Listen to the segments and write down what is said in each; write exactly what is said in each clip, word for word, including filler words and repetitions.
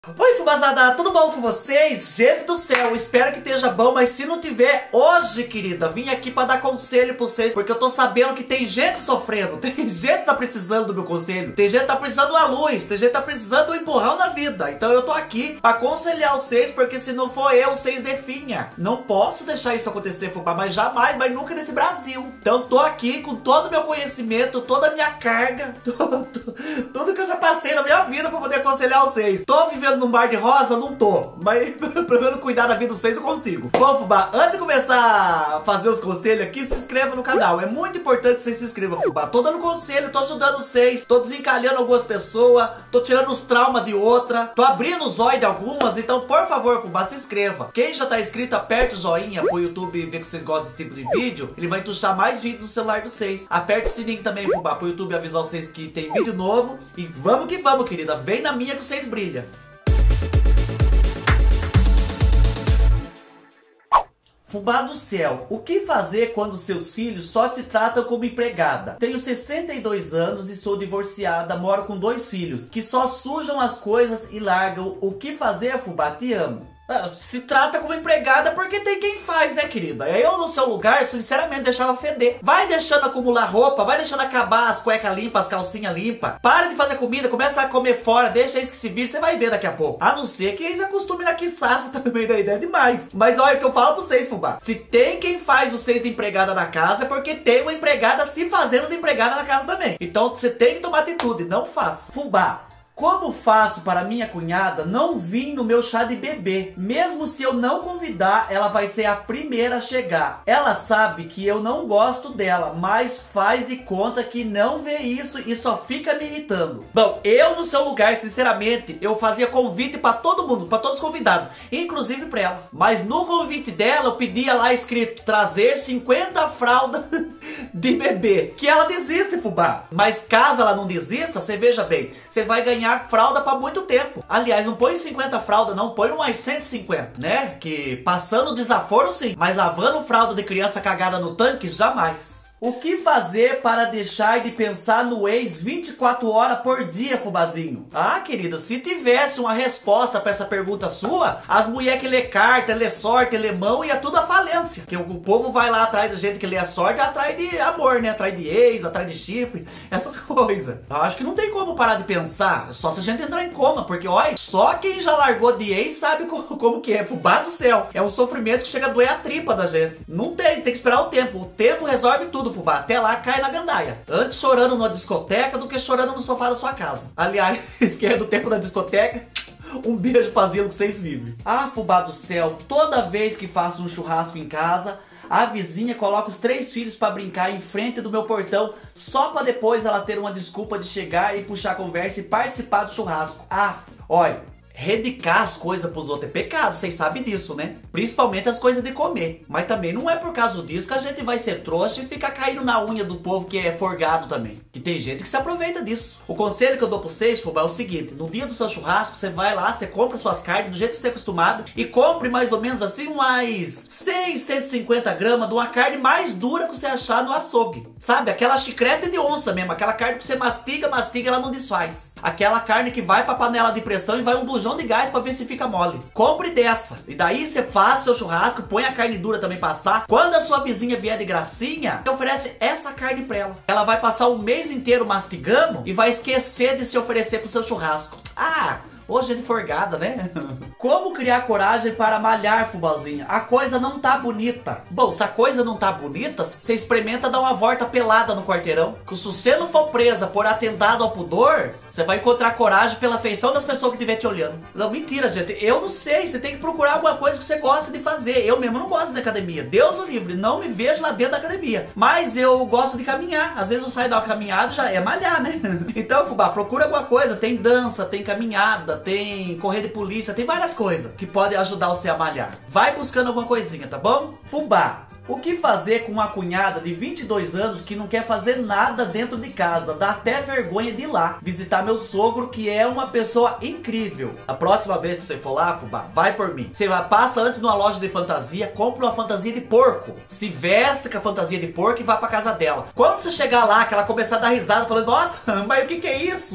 Oi, fubazada, tudo bom com vocês? Gente do céu, espero que esteja bom, mas se não tiver, hoje, querida, vim aqui pra dar conselho pra vocês, porque eu tô sabendo que tem gente sofrendo, tem gente que tá precisando do meu conselho, tem gente que tá precisando de uma luz, tem gente que tá precisando de um empurrão na vida. Então eu tô aqui pra aconselhar vocês, porque se não for eu, vocês definham. Não posso deixar isso acontecer, fubá, mas jamais, mas nunca nesse Brasil. Então tô aqui com todo o meu conhecimento, toda a minha carga, tudo, tudo que eu já passei na minha vida pra poder aconselhar vocês. Tô vivendo num bar de rosa? Não tô, mas pelo menos cuidar da vida de vocês eu consigo. Bom, fubá, antes de começar a fazer os conselhos aqui, se inscreva no canal. É muito importante que vocês se inscrevam, fubá. Tô dando conselho, tô ajudando vocês, tô desencalhando algumas pessoas, tô tirando os traumas de outra, tô abrindo os olhos de algumas. Então, por favor, fubá, se inscreva. Quem já tá inscrito, aperte o joinha pro YouTube ver que vocês gostam desse tipo de vídeo. Ele vai entuchar mais vídeos no celular de vocês. Aperte o sininho também, fubá, pro YouTube avisar vocês que tem vídeo novo. E vamos que vamos, querida. Vem na minha que vocês brilham. Fubá do céu, o que fazer quando seus filhos só te tratam como empregada? Tenho sessenta e dois anos e sou divorciada, moro com dois filhos, que só sujam as coisas e largam. O que fazer, fubá? Te amo. Se trata como empregada porque tem quem faz, né, querida? Eu, no seu lugar, sinceramente, deixava feder. Vai deixando acumular roupa, vai deixando acabar as cuecas limpas, as calcinhas limpas. Para de fazer comida, começa a comer fora, deixa isso que se vir, você vai ver daqui a pouco. A não ser que eles acostumem na quiçaça também da ideia demais. Mas olha o que eu falo pra vocês, fubá. Se tem quem faz vocês de empregada na casa, é porque tem uma empregada se fazendo de empregada na casa também. Então você tem que tomar atitude, não faça. Fubá, como faço para minha cunhada não vir no meu chá de bebê? Mesmo se eu não convidar, ela vai ser a primeira a chegar. Ela sabe que eu não gosto dela, mas faz de conta que não vê isso e só fica me irritando. Bom, eu no seu lugar, sinceramente, eu fazia convite para todo mundo, para todos os convidados, inclusive para ela. Mas no convite dela, eu pedia lá escrito, trazer cinquenta fraldas de bebê. Que ela desiste, fubá. Mas caso ela não desista, você veja bem, você vai ganhar fralda para muito tempo. Aliás, não põe cinquenta fraldas, não, põe umas cento e cinquenta, né? Que passando desaforo sim, mas lavando fralda de criança cagada no tanque, jamais. O que fazer para deixar de pensar no ex vinte e quatro horas por dia, fubazinho? Ah, querida, se tivesse uma resposta para essa pergunta sua, as mulheres que lê carta, lê sorte, lê mão, ia tudo à falência. Porque o povo vai lá atrás de gente que lê a sorte, atrás de amor, né? Atrás de ex, atrás de chifre, essas coisas. Eu acho que não tem como parar de pensar, só se a gente entrar em coma, porque, olha, só quem já largou de ex sabe como, como que é. Fubá do céu, é um sofrimento que chega a doer a tripa da gente. Não tem, tem que esperar o tempo. O tempo resolve tudo, fubá. Até lá cai na gandaia. Antes chorando numa discoteca do que chorando no sofá da sua casa. Aliás, que é do tempo da discoteca, um beijo pra Zilo que vocês vivem. Ah, fubá do céu, toda vez que faço um churrasco em casa, a vizinha coloca os três filhos pra brincar em frente do meu portão, só pra depois ela ter uma desculpa de chegar e puxar a conversa e participar do churrasco. Ah, olha, redicar as coisas pros outros é pecado, vocês sabem disso, né? Principalmente as coisas de comer. Mas também não é por causa disso que a gente vai ser trouxa e ficar caindo na unha do povo que é forgado também. Que tem gente que se aproveita disso. O conselho que eu dou pra vocês, fubá, é o seguinte: no dia do seu churrasco, você vai lá, você compra suas carnes do jeito que você é acostumado e compre mais ou menos assim umas seis, cento e cinquenta gramas de uma carne mais dura que você achar no açougue. Sabe? Aquela chiclete de onça mesmo, aquela carne que você mastiga, mastiga, ela não desfaz. Aquela carne que vai pra panela de pressão e vai um bujão de gás pra ver se fica mole. Compre dessa. E daí você faz seu churrasco, põe a carne dura também passar. Quando a sua vizinha vier de gracinha, você oferece essa carne pra ela. Ela vai passar o mês inteiro mastigando e vai esquecer de se oferecer pro seu churrasco. Ah, hoje é de forgada, né? Como criar coragem para malhar, fubazinha? A coisa não tá bonita. Bom, se a coisa não tá bonita, você experimenta dar uma volta pelada no quarteirão. Que se você não for presa por atentado ao pudor, você vai encontrar coragem pela feição das pessoas que estiver te olhando. Não, mentira, gente. Eu não sei. Você tem que procurar alguma coisa que você gosta de fazer. Eu mesmo não gosto da academia. Deus o livre. Não me vejo lá dentro da academia. Mas eu gosto de caminhar. Às vezes eu saio dar uma caminhada, já é malhar, né? Então, fubá, procura alguma coisa. Tem dança, tem caminhada, tem correr de polícia, tem várias coisas que podem ajudar você a malhar. Vai buscando alguma coisinha, tá bom? Fubá, o que fazer com uma cunhada de vinte e dois anos que não quer fazer nada dentro de casa? Dá até vergonha de ir lá visitar meu sogro, que é uma pessoa incrível. A próxima vez que você for lá, fubá, vai por mim. Você vai, passa antes numa loja de fantasia, compra uma fantasia de porco, se veste com a fantasia de porco e vai pra casa dela. Quando você chegar lá, que ela começar a dar risada, falando, nossa, mas o que que é isso?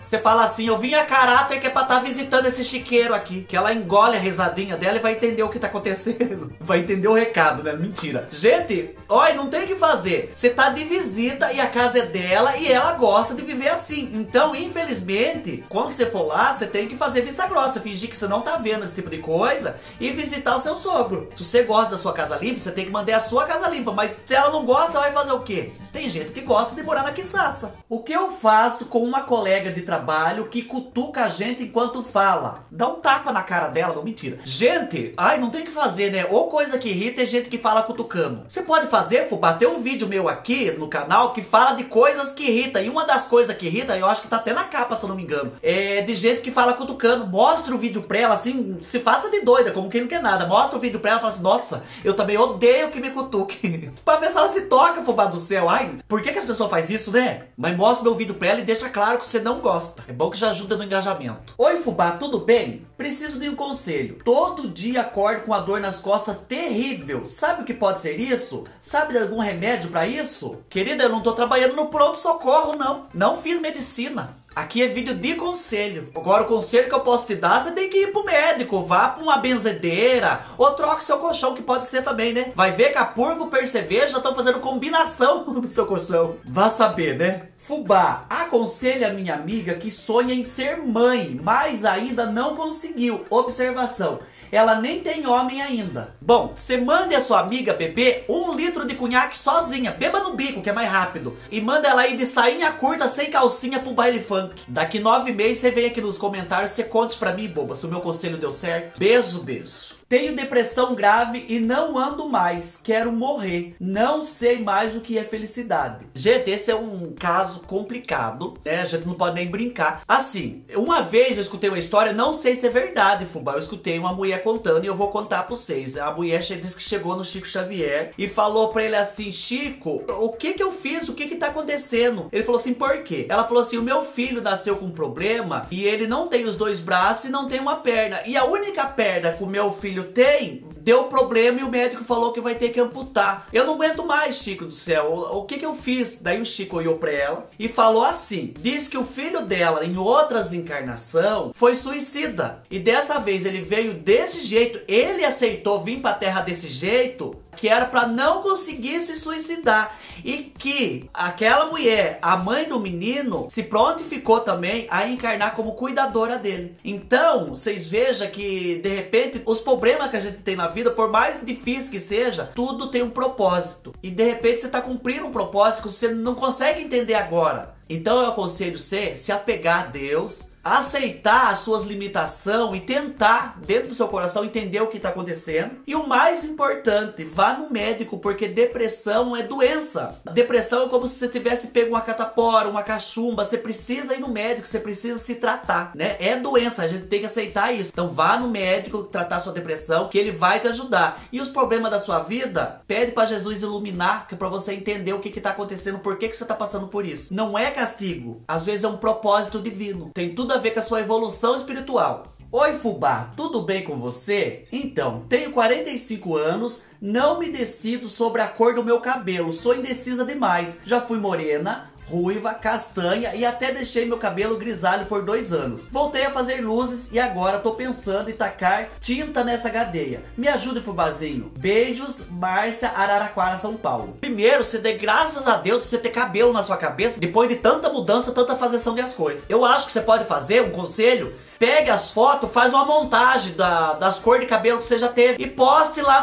Você fala assim, eu vim a caráter que é pra estar visitando esse chiqueiro aqui. Que ela engole a risadinha dela e vai entender o que tá acontecendo. Vai entender o recado, né? Mentira. Gente, olha, não tem o que fazer. Você tá de visita e a casa é dela e ela gosta de viver assim. Então, infelizmente, quando você for lá, você tem que fazer vista grossa, fingir que você não tá vendo esse tipo de coisa e visitar o seu sogro. Se você gosta da sua casa limpa, você tem que manter a sua casa limpa. Mas se ela não gosta, vai fazer o quê? Tem gente que gosta de morar na quiçaça. O que eu faço com uma colega de trabalho que cutuca a gente enquanto fala? Dá um tapa na cara dela, não, mentira. Gente, ai, não tem o que fazer, né? Ou coisa que irrita é gente que fala cutucando. Você pode fazer, Fubá, tem um vídeo meu aqui no canal que fala de coisas que irritam. E uma das coisas que irrita, eu acho que tá até na capa, se eu não me engano, é de gente que fala cutucando. Mostra o vídeo pra ela, assim, se faça de doida, como quem não quer nada. Mostra o vídeo pra ela e fala assim, nossa, eu também odeio que me cutuque. Pra ver se ela se toca, Fubá do céu. Ai, por que que as pessoas fazem isso, né? Mas mostra meu vídeo pra ela e deixa claro que você não gosta. É bom que já ajuda no engajamento. Oi, Fubá, tudo bem? Preciso de um conselho. Todo dia acordo com a dor nas costas terrível. Sabe o que pode ser isso? Sabe de algum remédio pra isso? Querida, eu não tô trabalhando no pronto-socorro, não. Não fiz medicina. Aqui é vídeo de conselho. Agora o conselho que eu posso te dar, você tem que ir pro médico. Vá pra uma benzedeira. Ou troque seu colchão, que pode ser também, né? Vai ver que a purga e o percevejo já estão fazendo combinação no seu colchão. Vá saber, né? Fubá, aconselha a minha amiga que sonha em ser mãe, mas ainda não conseguiu. Observação. Ela nem tem homem ainda. Bom, você mande a sua amiga beber um litro de cunhaque sozinha. Beba no bico, que é mais rápido. E manda ela ir de sainha curta, sem calcinha, pro baile funk. Daqui nove meses você vem aqui nos comentários, você conte pra mim, boba, se o meu conselho deu certo. Beijo, beijo. Tenho depressão grave e não ando mais. Quero morrer. Não sei mais o que é felicidade. Gente, esse é um caso complicado, né? A gente não pode nem brincar. Assim, uma vez eu escutei uma história, não sei se é verdade, Fubá. Eu escutei uma mulher contando e eu vou contar pra vocês. A mulher disse que chegou no Chico Xavier e falou pra ele assim, Chico, o que que eu fiz? O que que tá acontecendo? Ele falou assim, por quê? Ela falou assim, o meu filho nasceu com um problema e ele não tem os dois braços e não tem uma perna. E a única perna que o meu filho tem, deu problema e o médico falou que vai ter que amputar. Eu não aguento mais, Chico do céu. O, o que que eu fiz? Daí o Chico olhou pra ela e falou assim, diz que o filho dela, em outras encarnações, foi suicida. E dessa vez ele veio desse jeito, ele aceitou vir pra terra desse jeito, que era pra não conseguir se suicidar. E que aquela mulher, a mãe do menino, se prontificou também a encarnar como cuidadora dele. Então, vocês vejam que, de repente, os problemas que a gente tem na vida, por mais difícil que seja, tudo tem um propósito. E de repente você tá cumprindo um propósito que você não consegue entender agora. Então eu aconselho você se apegar a Deus, aceitar as suas limitações e tentar, dentro do seu coração, entender o que está acontecendo. E o mais importante, vá no médico, porque depressão é doença. Depressão é como se você tivesse pego uma catapora, uma cachumba. Você precisa ir no médico, você precisa se tratar, né? É doença, a gente tem que aceitar isso. Então vá no médico tratar sua depressão, que ele vai te ajudar. E os problemas da sua vida, pede para Jesus iluminar, que é para você entender o que está acontecendo, por que, que você está passando por isso. Não é castigo, às vezes é um propósito divino. Tem tudo a ver com a sua evolução espiritual. Oi, Fubá, tudo bem com você? Então, tenho quarenta e cinco anos, não me decido sobre a cor do meu cabelo, sou indecisa demais. Já fui morena, ruiva, castanha e até deixei meu cabelo grisalho por dois anos. Voltei a fazer luzes e agora tô pensando em tacar tinta nessa gadeia. Me ajude, Fubazinho. Beijos, Márcia, Araraquara, São Paulo. Primeiro, você dê graças a Deus você ter cabelo na sua cabeça depois de tanta mudança, tanta fazeção das coisas. Eu acho que você pode fazer um conselho. Pegue as fotos, faz uma montagem da, das cores de cabelo que você já teve e poste lá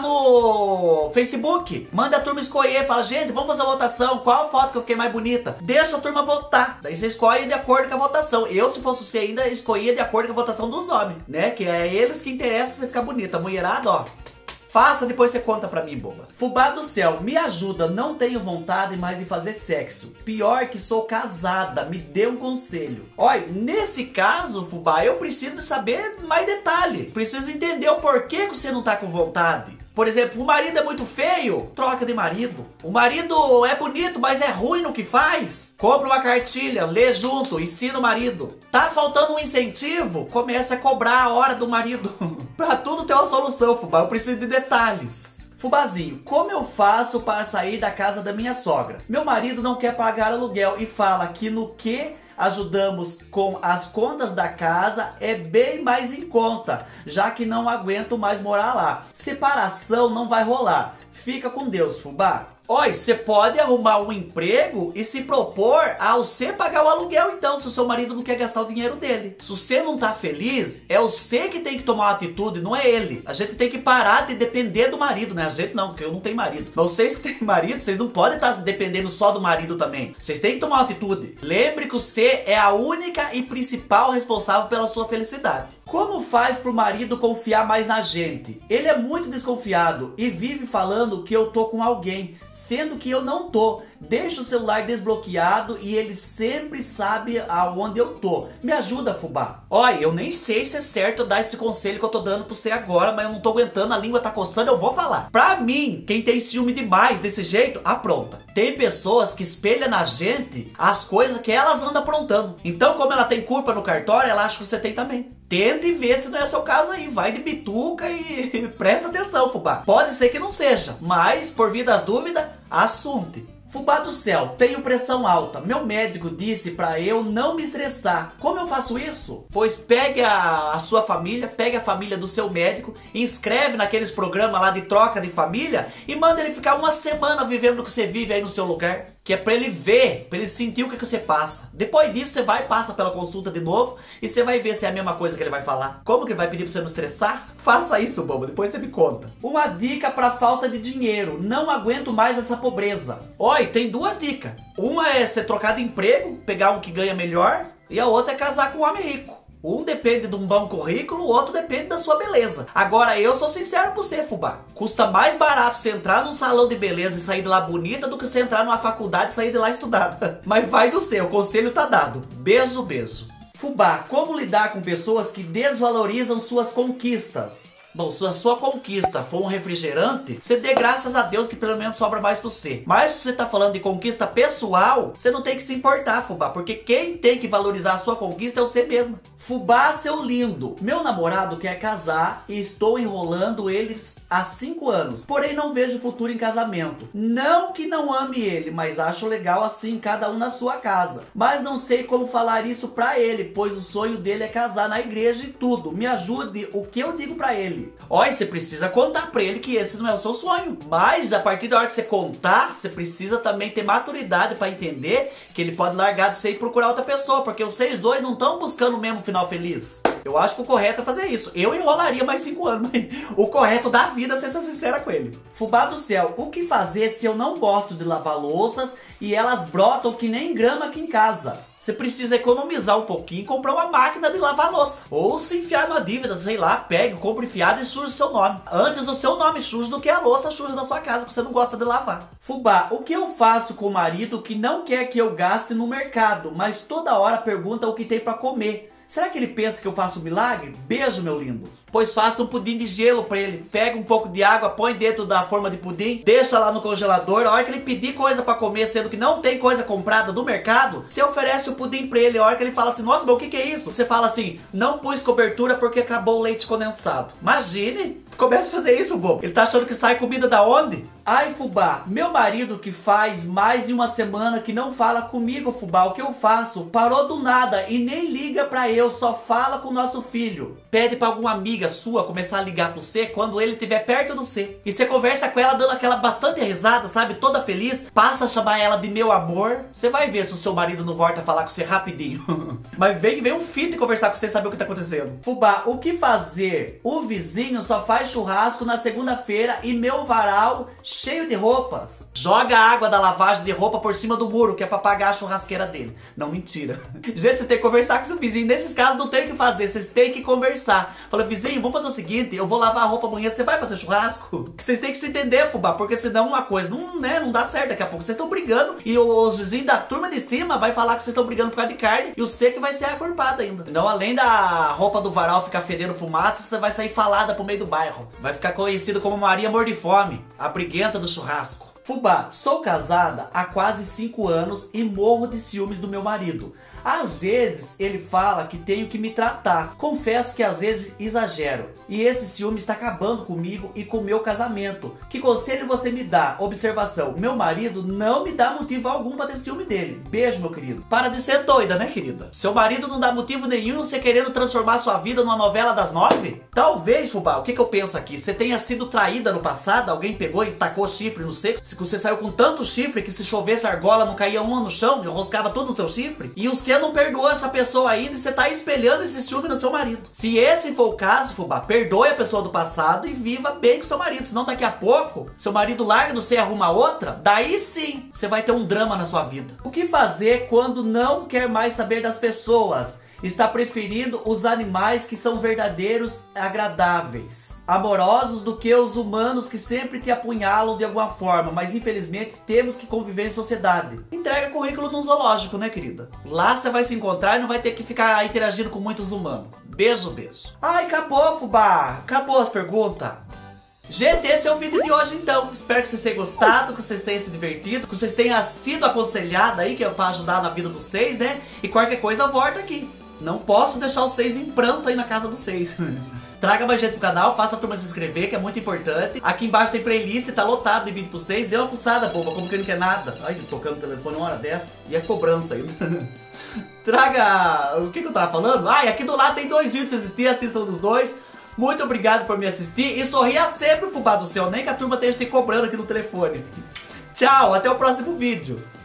no Facebook. Manda a turma escolher, fala, gente, vamos fazer uma votação, qual foto que eu fiquei mais bonita? Deixa a turma votar, daí você escolhe de acordo com a votação. Eu, se fosse você ainda, escolhia de acordo com a votação dos homens, né? Que é eles que interessam você ficar bonita. A mulherada, ó, faça, depois você conta pra mim, boba. Fubá do céu, me ajuda, não tenho vontade mais de fazer sexo. Pior que sou casada, me dê um conselho. Olha, nesse caso, Fubá, eu preciso saber mais detalhe. Preciso entender o porquê que você não tá com vontade. Por exemplo, o marido é muito feio, troca de marido. O marido é bonito, mas é ruim no que faz. Compra uma cartilha, lê junto, ensina o marido. Tá faltando um incentivo? Começa a cobrar a hora do marido. Pra tudo tem uma solução, Fubá, eu preciso de detalhes. Fubazinho, como eu faço para sair da casa da minha sogra? Meu marido não quer pagar aluguel e fala que no que ajudamos com as contas da casa, é bem mais em conta, já que não aguento mais morar lá. Separação não vai rolar. Fica com Deus, fubá. Oi, você pode arrumar um emprego e se propor a você pagar o aluguel então, se o seu marido não quer gastar o dinheiro dele. Se você não tá feliz, é você que tem que tomar uma atitude, não é ele. A gente tem que parar de depender do marido, né? A gente não, porque eu não tenho marido. Mas vocês que têm marido, vocês não podem estar dependendo só do marido também. Vocês têm que tomar uma atitude. Lembre que você é a única e principal responsável pela sua felicidade. Como faz pro marido confiar mais na gente? Ele é muito desconfiado e vive falando que eu tô com alguém, sendo que eu não tô. Deixa o celular desbloqueado e ele sempre sabe aonde eu tô. Me ajuda, fubá. Olha, eu nem sei se é certo eu dar esse conselho que eu tô dando pra você agora, mas eu não tô aguentando, a língua tá coçando, eu vou falar. Pra mim, quem tem ciúme demais desse jeito, apronta. Tem pessoas que espelham na gente as coisas que elas andam aprontando. Então, como ela tem culpa no cartório, ela acha que você tem também. Tente ver se não é seu caso aí. Vai de bituca e presta atenção, fubá. Pode ser que não seja, mas por via das dúvidas, assunte. Fubá do céu, tenho pressão alta. Meu médico disse pra eu não me estressar. Como eu faço isso? Pois pegue a, a sua família, pegue a família do seu médico, inscreve naqueles programas lá de troca de família e manda ele ficar uma semana vivendo o que você vive aí no seu lugar. Que é pra ele ver, pra ele sentir o que, que você passa. Depois disso você vai e passa pela consulta de novo e você vai ver se é a mesma coisa que ele vai falar. Como que ele vai pedir pra você não estressar? Faça isso, bobo, depois você me conta. Uma dica pra falta de dinheiro. Não aguento mais essa pobreza. Oi, tem duas dicas. Uma é você trocar de emprego, pegar um que ganha melhor, e a outra é casar com um homem rico. Um depende de um bom currículo, o outro depende da sua beleza. Agora, eu sou sincero pra você, fubá. Custa mais barato você entrar num salão de beleza e sair de lá bonita do que você entrar numa faculdade e sair de lá estudada. Mas vai do seu, o conselho tá dado. Beijo, beijo. Fubá, como lidar com pessoas que desvalorizam suas conquistas? Bom, se a sua conquista for um refrigerante, você dê graças a Deus que pelo menos sobra mais pra você. Mas se você tá falando de conquista pessoal, você não tem que se importar, fubá, porque quem tem que valorizar a sua conquista é você mesmo. Fubá, seu lindo, meu namorado quer casar e estou enrolando ele há cinco anos, porém não vejo futuro em casamento. Não que não ame ele, mas acho legal assim, cada um na sua casa. Mas não sei como falar isso pra ele, pois o sonho dele é casar na igreja e tudo. Me ajude, o que eu digo pra ele? Olha, você precisa contar pra ele que esse não é o seu sonho. Mas a partir da hora que você contar, você precisa também ter maturidade pra entender que ele pode largar de você e procurar outra pessoa, porque vocês dois não estão buscando o mesmo final feliz. Eu acho que o correto é fazer isso. Eu enrolaria mais cinco anos, mas o correto da vida é ser sincera com ele. Fubá do céu, o que fazer se eu não gosto de lavar louças e elas brotam que nem grama aqui em casa? Você precisa economizar um pouquinho e comprar uma máquina de lavar louça. Ou se enfiar numa dívida, sei lá, pegue, compre enfiado e suje seu nome. Antes o seu nome sujo do que a louça suja na sua casa, que você não gosta de lavar. Fubá, o que eu faço com o marido que não quer que eu gaste no mercado, mas toda hora pergunta o que tem pra comer? Será que ele pensa que eu faço milagre? Beijo, meu lindo. Pois faça um pudim de gelo pra ele. Pega um pouco de água, põe dentro da forma de pudim, deixa lá no congelador. A hora que ele pedir coisa pra comer, sendo que não tem coisa comprada do mercado, você oferece o pudim pra ele. A hora que ele fala assim, nossa, mas o que que é isso? Você fala assim, não pus cobertura porque acabou o leite condensado. Imagine, comece a fazer isso, bobo. Ele tá achando que sai comida da onde? Ai, fubá, meu marido que faz mais de uma semana que não fala comigo, fubá, o que eu faço? Parou do nada e nem liga pra eu, só fala com o nosso filho. Pede pra alguma amiga sua começar a ligar pra você quando ele estiver perto de você. E você conversa com ela dando aquela bastante risada, sabe? Toda feliz. Passa a chamar ela de meu amor. Você vai ver se o seu marido não volta a falar com você rapidinho. Mas vem que vem um fito conversar com você e saber o que tá acontecendo. Fubá, o que fazer? O vizinho só faz churrasco na segunda-feira e meu varal cheio de roupas. Joga a água da lavagem de roupa por cima do muro, que é pra pagar a churrasqueira dele. Não, mentira. Gente, você tem que conversar com seu vizinho. Nesses casos não tem o que fazer, vocês têm que conversar. Fala, vizinho, vamos fazer o seguinte, eu vou lavar a roupa amanhã, você vai fazer churrasco? Vocês têm que se entender, fubá, porque senão uma coisa não, né, não dá certo. Daqui a pouco vocês estão brigando e os vizinhos da turma de cima vai falar que vocês estão brigando por causa de carne e o você que vai ser a culpada ainda. Então, além da roupa do varal ficar fedendo fumaça, você vai sair falada pro meio do bairro. Vai ficar conhecido como Maria Mordifome, a briguenta do churrasco. Fubá, sou casada há quase cinco anos e morro de ciúmes do meu marido. Às vezes ele fala que tenho que me tratar. Confesso que às vezes exagero. E esse ciúme está acabando comigo e com o meu casamento. Que conselho você me dá? Observação: meu marido não me dá motivo algum para ter ciúme dele. Beijo, meu querido. Para de ser doida, né, querida? Seu marido não dá motivo nenhum, você querendo transformar sua vida numa novela das nove? Talvez, fubá, o que que eu penso aqui? Você tenha sido traída no passado, alguém pegou e tacou chifre no seco. Se você saiu com tanto chifre que se chovesse argola não caía uma no chão, enroscava tudo no seu chifre. E você não perdoou essa pessoa ainda e você tá espelhando esse ciúme no seu marido. Se esse for o caso, fubá, perdoe a pessoa do passado e viva bem com seu marido. Senão daqui a pouco, seu marido larga de você e arruma outra, daí sim, você vai ter um drama na sua vida. O que fazer quando não quer mais saber das pessoas? Está preferindo os animais que são verdadeiros, agradáveis, amorosos, do que os humanos que sempre te apunhalam de alguma forma, mas infelizmente temos que conviver em sociedade. Entrega currículo no zoológico, né, querida? Lá você vai se encontrar e não vai ter que ficar interagindo com muitos humanos. Beijo, beijo. Ai, acabou, fubá. Acabou as perguntas. Gente, esse é o vídeo de hoje então. Espero que vocês tenham gostado, que vocês tenham se divertido, que vocês tenham sido aconselhados aí, que é pra ajudar na vida dos seis, né? E qualquer coisa eu volto aqui. Não posso deixar os seis em pranto aí na casa dos seis. Traga mais gente pro canal, faça a turma se inscrever, que é muito importante. Aqui embaixo tem playlist, tá lotado de vídeo pro seis. Dê uma fuçada, boba, como que não quer nada. Ai, tocando o telefone uma hora dessa. E é cobrança ainda. Traga... O que que eu tava falando? Ai, aqui do lado tem dois vídeos pra assistir, assistam dos dois. Muito obrigado por me assistir e sorria sempre, fubá do céu, nem que a turma esteja te cobrando aqui no telefone. Tchau, até o próximo vídeo.